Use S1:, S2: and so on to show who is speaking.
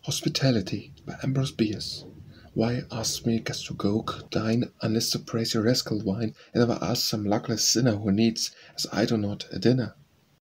S1: Hospitality by Ambrose Bierce. Why ask me Gastrogogue, dine, unless to praise your rascal wine, and never ask some luckless sinner who needs, as I do not, a dinner?